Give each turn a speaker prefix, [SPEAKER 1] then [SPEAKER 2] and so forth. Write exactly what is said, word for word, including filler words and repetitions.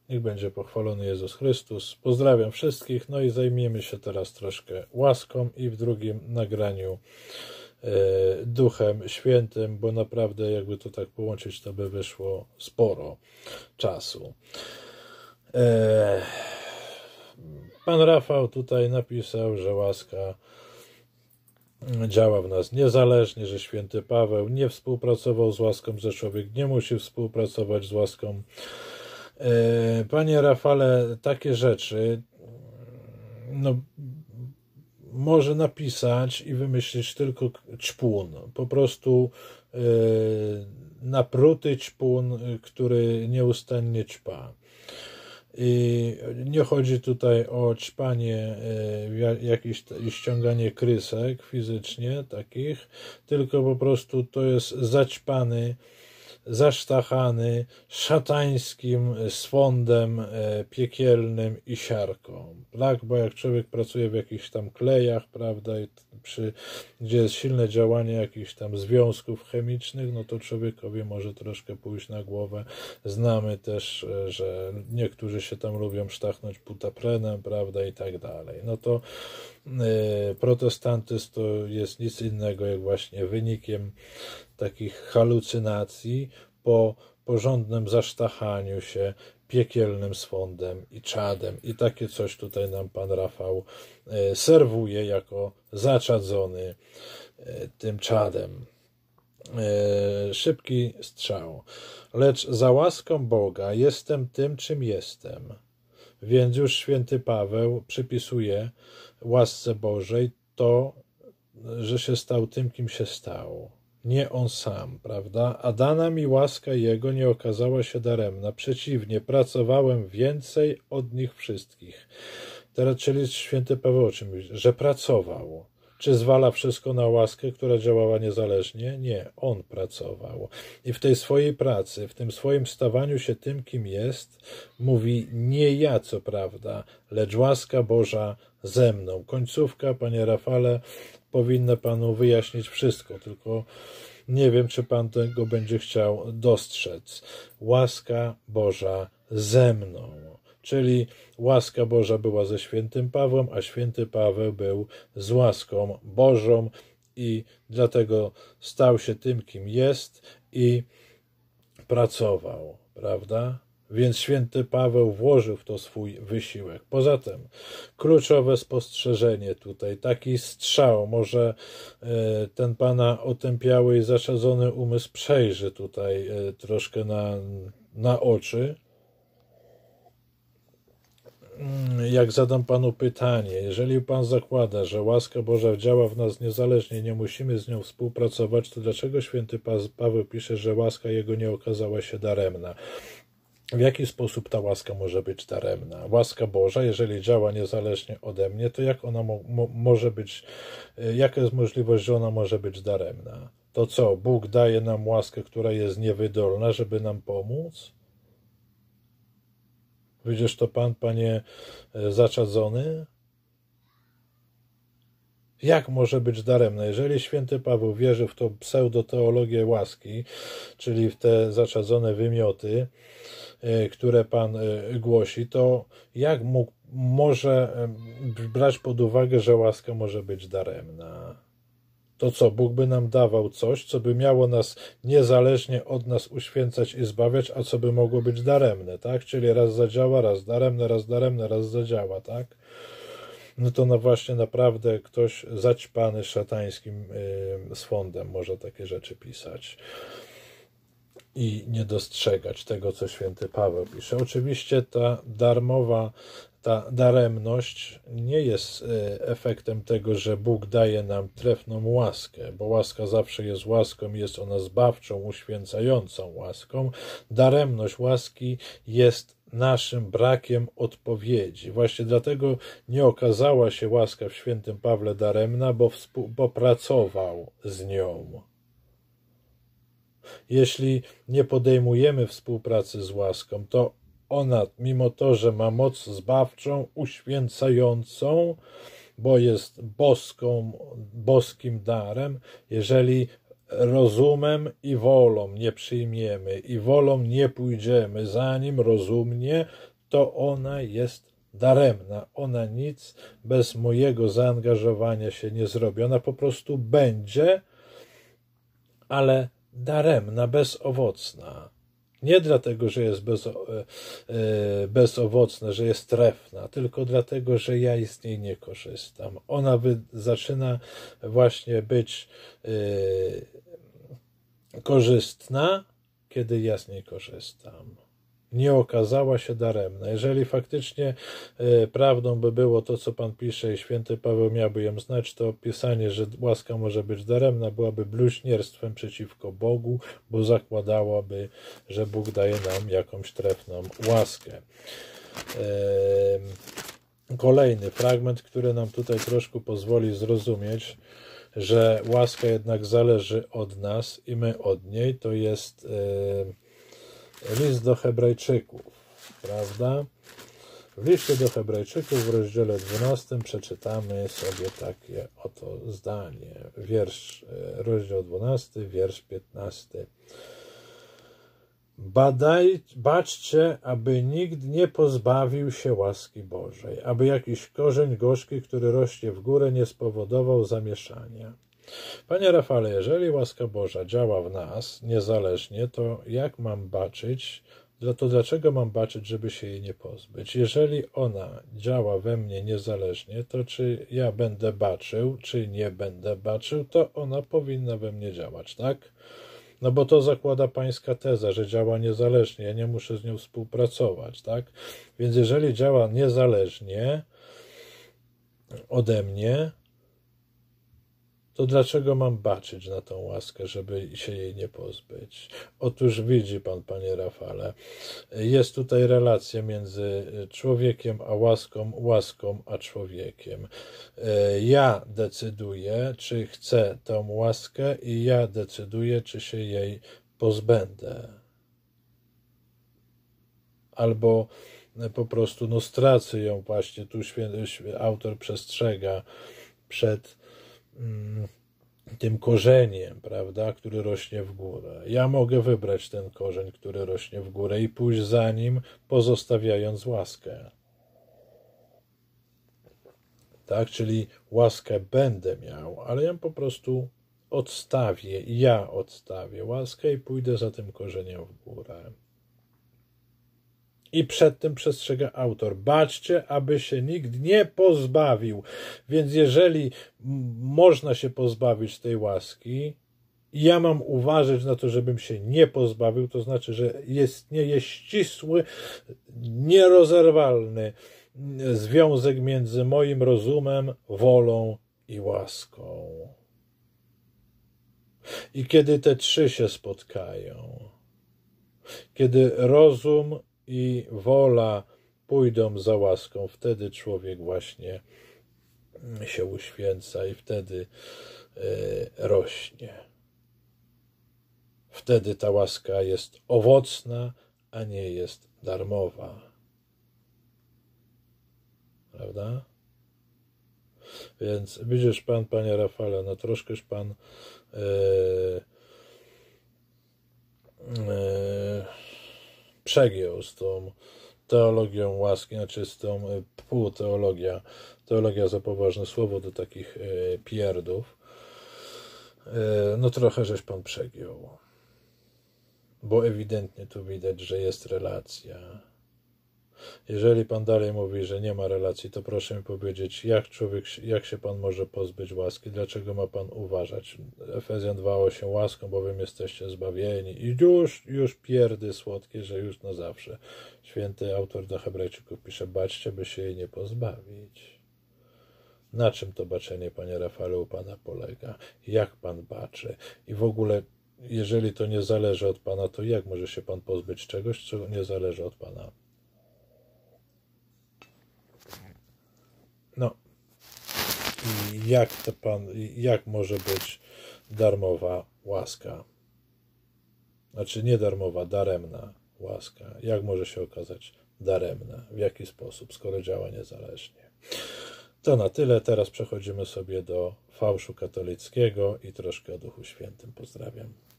[SPEAKER 1] Niech będzie pochwalony Jezus Chrystus. Pozdrawiam wszystkich, no i zajmiemy się teraz troszkę łaską i w drugim nagraniu e, Duchem Świętym, bo naprawdę jakby to tak połączyć, to by wyszło sporo czasu. E, pan Rafał tutaj napisał, że łaska działa w nas niezależnie, że święty Paweł nie współpracował z łaską, że człowiek nie musi współpracować z łaską. Panie Rafale, takie rzeczy no, może napisać i wymyślić tylko ćpun. Po prostu yy, napruty ćpun, który nieustannie ćpa. I nie chodzi tutaj o ćpanie, jakieś ściąganie krysek fizycznie takich, tylko po prostu to jest zaćpany, zasztachany szatańskim swądem piekielnym i siarką. Tak, bo jak człowiek pracuje w jakichś tam klejach, prawda, i przy, gdzie jest silne działanie jakichś tam związków chemicznych, no to człowiekowi może troszkę pójść na głowę. Znamy też, że niektórzy się tam lubią sztachnąć putaprenem, prawda, i tak dalej. No to y, protestantyzm to jest nic innego jak właśnie wynikiem takich halucynacji po porządnym zasztachaniu się piekielnym swądem i czadem. I takie coś tutaj nam pan Rafał serwuje jako zaczadzony tym czadem. Szybki strzał. Lecz za łaską Boga jestem tym, czym jestem. Więc już święty Paweł przypisuje łasce Bożej to, że się stał tym, kim się stał. Nie on sam, prawda? A dana mi łaska Jego nie okazała się daremna. Przeciwnie, pracowałem więcej od nich wszystkich. Teraz, czyli święty Paweł o czym mówi? Że pracował. Czy zwala wszystko na łaskę, która działała niezależnie? Nie, on pracował. I w tej swojej pracy, w tym swoim stawaniu się tym, kim jest, mówi nie ja, co prawda, lecz łaska Boża ze mną. Końcówka, panie Rafale, powinna panu wyjaśnić wszystko, tylko nie wiem, czy pan tego będzie chciał dostrzec. Łaska Boża ze mną. Czyli łaska Boża była ze świętym Pawłem, a święty Paweł był z łaską Bożą i dlatego stał się tym, kim jest i pracował, prawda? Więc święty Paweł włożył w to swój wysiłek. Poza tym kluczowe spostrzeżenie tutaj, taki strzał, może ten pana otępiały i zaczadzony umysł przejrzy tutaj troszkę na, na oczy. Jak zadam panu pytanie, jeżeli pan zakłada, że łaska Boża działa w nas niezależnie, nie musimy z nią współpracować, to dlaczego święty Paweł pisze, że łaska jego nie okazała się daremna? W jaki sposób ta łaska może być daremna? Łaska Boża, jeżeli działa niezależnie ode mnie, to jak ona mo mo może być, jaka jest możliwość, że ona może być daremna? To co, Bóg daje nam łaskę, która jest niewydolna, żeby nam pomóc? Widzisz to pan, panie zaczadzony? Jak może być daremne? Jeżeli święty Paweł wierzy w tą pseudoteologię łaski, czyli w te zaczadzone wymioty, które pan głosi, to jak mógł, może brać pod uwagę, że łaska może być daremna? To co, Bóg by nam dawał coś, co by miało nas niezależnie od nas uświęcać i zbawiać, a co by mogło być daremne, tak? Czyli raz zadziała, raz daremne, raz daremne, raz zadziała, tak? No to no właśnie naprawdę ktoś zaćpany szatańskim yy, swądem może takie rzeczy pisać i nie dostrzegać tego, co święty Paweł pisze. Oczywiście ta darmowa, ta daremność nie jest efektem tego, że Bóg daje nam trefną łaskę, bo łaska zawsze jest łaską, jest ona zbawczą, uświęcającą łaską. Daremność łaski jest naszym brakiem odpowiedzi. Właśnie dlatego nie okazała się łaska w świętym Pawle daremna, bo współpracował z nią. Jeśli nie podejmujemy współpracy z łaską, to ona, mimo to, że ma moc zbawczą, uświęcającą, bo jest boską, boskim darem, jeżeli rozumem i wolą nie przyjmiemy i wolą nie pójdziemy za nim rozumnie, to ona jest daremna. Ona nic bez mojego zaangażowania się nie zrobi. Ona po prostu będzie, ale daremna, bezowocna. Nie dlatego, że jest bez, bezowocna, że jest trefna, tylko dlatego, że ja z niej nie korzystam. Ona wy, zaczyna właśnie być yy, korzystna, kiedy ja z niej korzystam. Nie okazała się daremna. Jeżeli faktycznie y, prawdą by było to, co Pan pisze i święty Paweł miałby ją znać, to pisanie, że łaska może być daremna, byłaby bluźnierstwem przeciwko Bogu, bo zakładałaby, że Bóg daje nam jakąś trefną łaskę. Y, kolejny fragment, który nam tutaj troszkę pozwoli zrozumieć, że łaska jednak zależy od nas i my od niej, to jest y, list do Hebrajczyków, prawda? W liście do Hebrajczyków w rozdziale dwunastym przeczytamy sobie takie oto zdanie. Wiersz, rozdział dwunasty, wiersz piętnasty. Badaj, baczcie, aby nikt nie pozbawił się łaski Bożej, aby jakiś korzeń gorzki, który rośnie w górę, nie spowodował zamieszania. Panie Rafale, jeżeli łaska Boża działa w nas niezależnie, to jak mam baczyć, to dlaczego mam baczyć, żeby się jej nie pozbyć? Jeżeli ona działa we mnie niezależnie, to czy ja będę baczył, czy nie będę baczył, to ona powinna we mnie działać, tak? No bo to zakłada pańska teza, że działa niezależnie, ja nie muszę z nią współpracować, tak? Więc jeżeli działa niezależnie ode mnie, to dlaczego mam baczyć na tą łaskę, żeby się jej nie pozbyć? Otóż widzi Pan, Panie Rafale, jest tutaj relacja między człowiekiem a łaską, łaską a człowiekiem. Ja decyduję, czy chcę tą łaskę i ja decyduję, czy się jej pozbędę. Albo po prostu no, stracę ją właśnie. Tu święty, autor przestrzega przed tym korzeniem, prawda, który rośnie w górę. Ja mogę wybrać ten korzeń, który rośnie w górę i pójść za nim, pozostawiając łaskę. Tak, czyli łaskę będę miał, ale ja po prostu odstawię, ja odstawię łaskę i pójdę za tym korzeniem w górę. I przed tym przestrzega autor. Baczcie, aby się nikt nie pozbawił. Więc jeżeli można się pozbawić tej łaski, ja mam uważać na to, żebym się nie pozbawił, to znaczy, że istnieje ścisły, nierozerwalny związek między moim rozumem, wolą i łaską. I kiedy te trzy się spotkają, kiedy rozum i wola pójdą za łaską, wtedy człowiek właśnie się uświęca i wtedy y, rośnie. Wtedy ta łaska jest owocna, a nie jest darmowa. Prawda? Więc widzisz Pan, Panie Rafale, no troszkę już Pan y, y, przegiął z tą teologią łaski, znaczy z tą półteologia, teologia za poważne słowo do takich pierdów. No trochę żeś Pan przegiął, bo ewidentnie tu widać, że jest relacja. Jeżeli Pan dalej mówi, że nie ma relacji, to proszę mi powiedzieć, jak człowiek, jak się Pan może pozbyć łaski, dlaczego ma Pan uważać? Efezjan dwa osiem, łaską bowiem jesteście zbawieni i już, już pierdy słodkie, że już na zawsze. Święty autor do Hebrajczyków pisze, baczcie, by się jej nie pozbawić. Na czym to baczenie, Panie Rafale, u Pana polega? Jak Pan baczy? I w ogóle, jeżeli to nie zależy od Pana, to jak może się Pan pozbyć czegoś, co nie zależy od Pana? No, i jak to Pan, jak może być darmowa łaska? Znaczy nie darmowa, daremna łaska. Jak może się okazać daremna? W jaki sposób, skoro działa niezależnie? To na tyle. Teraz przechodzimy sobie do fałszu katolickiego i troszkę o Duchu Świętym. Pozdrawiam.